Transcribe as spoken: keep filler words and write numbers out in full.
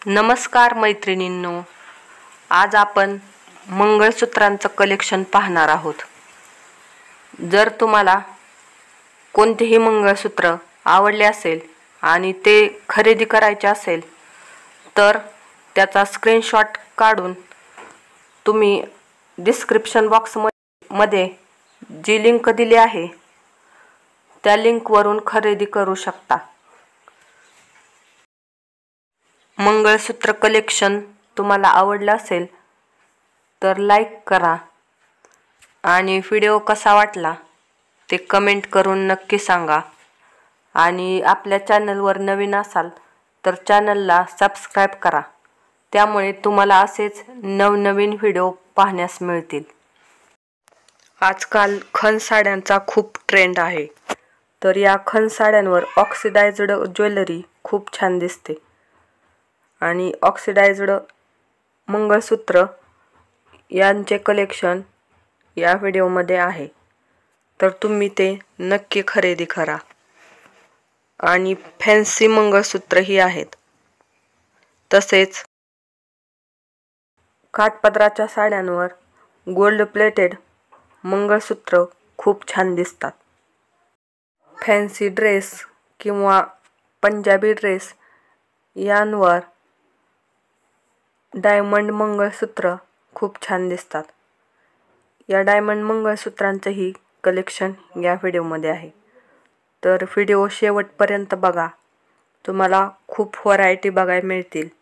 नमस्कार मैत्रिणींनो, आज आपण मंगळसूत्रांचं कलेक्शन पाहणार आहोत। जर तुम्हाला कोणतेही मंगळसूत्र आवडले असेल आणि ते खरेदी करायचे असेल तर त्याचा स्क्रीनशॉट काढून तुम्ही डिस्क्रिप्शन बॉक्स मध्ये जी लिंक दिली आहे त्या लिंकवरून खरेदी करू शकता। मंगळसूत्र कलेक्शन तुम्हाला आवडलं असेल तर लाईक करा आणि व्हिडिओ कसा वाटला ते कमेंट करून नक्की सांगा। आणि आपल्या चॅनलवर नवीन असाल तर चॅनलला सबस्क्राइब करा, त्यामुळे तुम्हाला असेच नवनवीन व्हिडिओ पाहण्यास मिळतील। आजकाल खण साड्यांचा खूप ट्रेंड आहे, तर या खण साड्यांवर ऑक्सिडाइज्ड ज्वेलरी खूप छान दिसते आणि ऑक्सिडाइज्ड मंगळसूत्र यांचे कलेक्शन या व्हिडिओमध्ये आहे, तर तुम्ही ते नक्की खरेदी करा। आणि फॅन्सी मंगळसूत्रही आहेत, तसेच काठपदराच्या साड्यांवर गोल्ड प्लेटेड मंगळसूत्र खूप छान दिसतात। फॅन्सी ड्रेस किंवा पंजाबी ड्रेस यांवर डायमंड मंगळसूत्र खूप छान दिसतात। या डायमंड मंगळसूत्रांचेही कलेक्शन या व्हिडिओमध्ये आहे, तर व्हिडिओ शेवटपर्यंत बघा, तुम्हाला खूप व्हरायटी बघायला मिळतील।